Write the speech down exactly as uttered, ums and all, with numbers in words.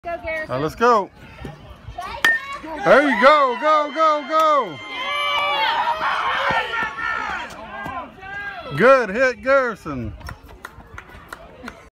Go, Garrison. All right, let's go. There you go. Go, go, go. Good hit, Garrison.